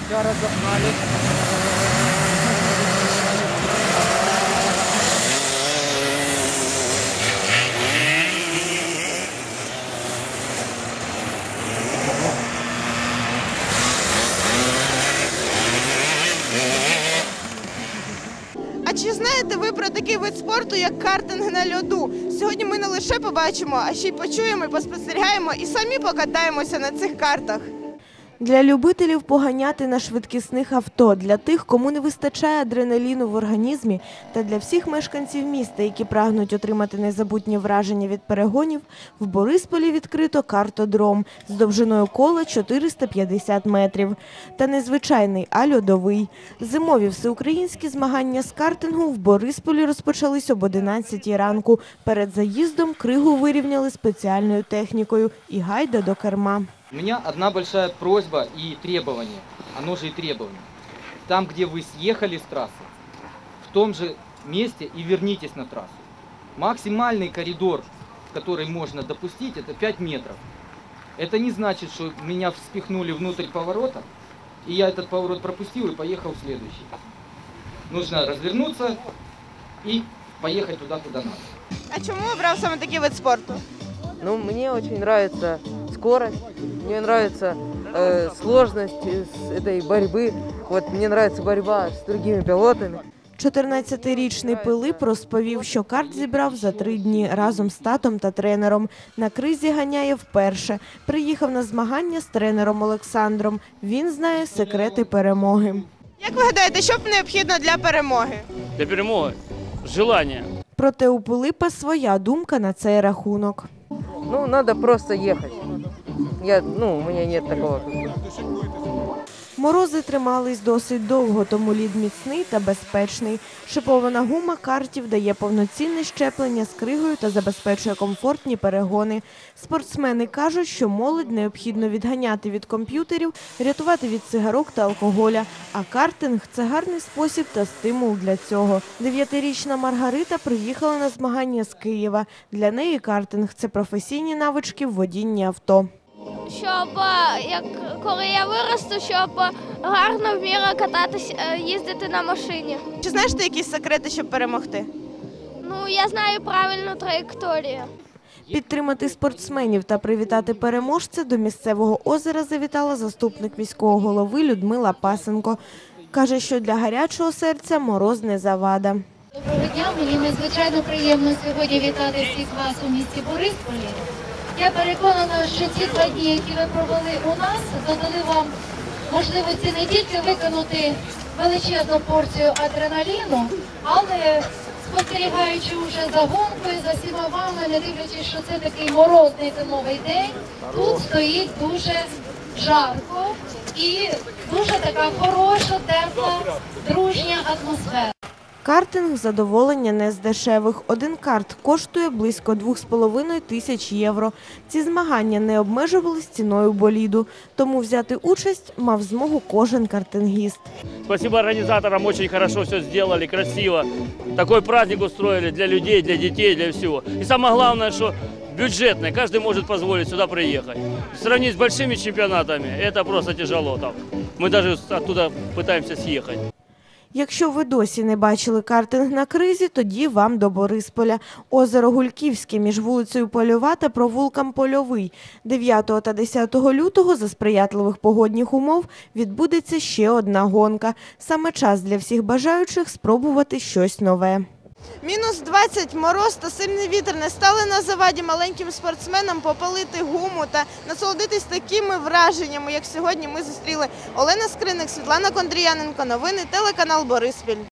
Сейчас разогнали. А чи знаєте ви про такий вид спорту, як картинг на льоду? Сьогодні ми не лише побачимо, а ще й почуємо, і поспостерігаємо і самі покатаємося на цих картах. Для любителів поганяти на швидкісних авто, для тих, кому не вистачає адреналіну в організмі, та для всіх мешканців міста, які прагнуть отримати незабутні враження від перегонів, в Борисполі відкрито картодром з довжиною кола 450 метрів. Та не звичайний, а льодовий. Зимові всеукраїнські змагання з картингу в Борисполі розпочались об 11 ранку. Перед заїздом кригу вирівняли спеціальною технікою і гайда до керма. У меня одна большая просьба и требование, оно же и требование. Там, где вы съехали с трассы, в том же месте и вернитесь на трассу. Максимальный коридор, который можно допустить, это 5 метров. Это не значит, что меня вспихнули внутрь поворота, и я этот поворот пропустил и поехал в следующий. Нужно развернуться и поехать туда, куда надо. А чому обрав саме такий вид спорту? Ну, мне очень нравится скорость, мне нравится сложность этой борьбы. Вот мне нравится борьба с другими пилотами. 14-річний Пилип розповів, що карт зібрав за 3 дні разом з татом та тренером. На кризі ганяє вперше. Приїхав на змагання з тренером Олександром. Він знає секрети перемоги. Як ви гадаєте, що б необхідно для перемоги? Для перемоги желання. Проте у Пилипа своя думка на цей рахунок. Ну, надо просто ехать. У меня нет такого. Морози тримались досить довго, тому лід міцний та безпечний. Шипована гума картів дає повноцінне щеплення з кригою та забезпечує комфортні перегони. Спортсмени кажуть, що молодь необхідно відганяти від комп'ютерів, рятувати від цигарок та алкоголя. А картинг – це гарний спосіб та стимул для цього. 9-річна Маргарита приїхала на змагання з Києва. Для неї картинг – це професійні навички в водінні авто. Коли я виросту, щоб гарно вміла кататись, їздити на машині. Чи знаєш ти якісь секрети, щоб перемогти? Ну, я знаю правильну траєкторію. Підтримати спортсменів та привітати переможця до місцевого озера завітала заступник міського голови Людмила Пасенко. Каже, що для гарячого серця мороз не завада. Доброго дня, мені надзвичайно приємно сьогодні вітати всіх вас у місті Борисполі. Я переконана, що ці 2 дні, які ви провели у нас, додали вам можливості не тільки виконати величезну порцію адреналіну, але спостерігаючи вже за гонкою, за всіма вами, не дивлячись, що це такий морозний зимовий день, тут стоїть дуже жарко і дуже така хороша, тепла, дружня атмосфера. Картинг – задоволення не з дешевих. Один карт коштує близько 2,5 тисяч євро. Ці змагання не обмежувались ціною боліду. Тому взяти участь мав змогу кожен картингіст. Спасибо организаторам, очень хорошо все сделали, красиво. Такой праздник устроили для людей, для детей, для всего. И самое главное, что бюджетный, каждый может позволить сюда приехать. Сравнить с большими чемпионатами, это просто тяжело там. Мы даже оттуда пытаемся съехать. Якщо ви досі не бачили картинг на кризі, тоді вам до Борисполя. Озеро Гульківське між вулицею Польова та провулком Польовий. 9 та 10 лютого за сприятливих погодних умов відбудеться ще одна гонка. Саме час для всіх бажаючих спробувати щось нове. Мінус 20, мороз та сильний вітер не стали на заваді маленьким спортсменам попалити гуму та насолодитись такими враженнями, як сьогодні ми зустріли. Олена Скриник, Світлана Кондріяненко. Новини телеканал Бориспіль.